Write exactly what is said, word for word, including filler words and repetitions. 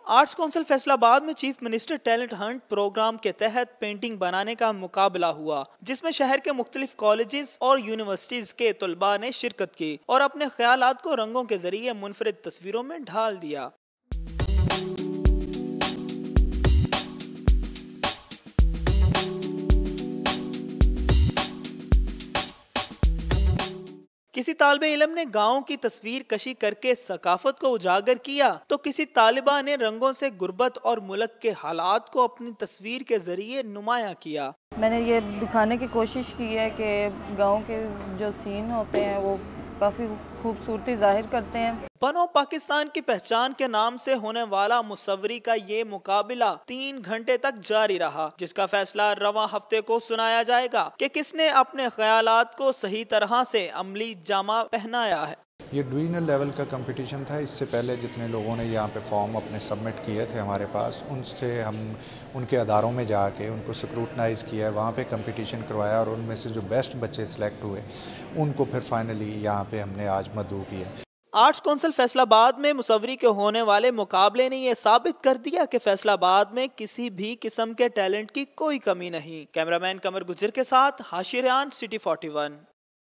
Arts council Faisalabad میں chief minister talent hunt programme کے تحت پینٹنگ بنانے کا مقابلہ ہوا، جس میں شہر کے مختلف کالجز اور یونیورسٹیز کے طلباء نے شرکت کی اور اپنے خیالات کو رنگوں کے ذریعے منفرد تصویروں میں ڈھال دیا۔ کسی طالب علم نے گاؤں کی تصویر کشی کر کے ثقافت کو اجاگر کیا تو کسی طالبہ نے رنگوں سے غربت اور ملک کے حالات کو اپنی تصویر کے ذریعے نمایاں کیا۔ میں نے یہ دکھانے کی کوشش کی ہے کہ گاؤں کے جو سین ہوتے ہیں وہ کافی خوبصورتی ظاہر کرتے ہیں۔ بنو پاکستان کی پہچان کے نام سے ہونے والا مصوری کا یہ مقابلہ تین گھنٹے تک جاری رہا، جس کا فیصلہ رواں ہفتے کو سنایا جائے گا کہ کس نے اپنے خیالات کو صحیح طرح سے عملی جامہ پہنایا ہے۔ یہ ڈویژنل لیول کا کمپٹیشن تھا۔ اس سے پہلے جتنے لوگوں نے یہاں پہ فارم اپنے سبمٹ کیے تھے ہمارے پاس، ان سے ہم ان کے اداروں میں جا کے ان کو سکروٹنائز کیا ہے، وہاں پہ کمپٹیشن کروایا اور ان میں سے جو بیسٹ بچے سلیکٹ ہوئے ان کو پھر فائنلی یہاں پہ ہم نے آج مدعو کیا۔ آرٹس کونسل فیصل آباد میں مصوری کے ہونے والے مقابلے نے یہ ثابت کر دیا کہ فیصل آباد میں کسی بھی قسم کے ٹیلنٹ کی کوئی کمی نہیں۔ کیمرہ مین قمر گجر کے ساتھ Hashi Rayan, city forty one.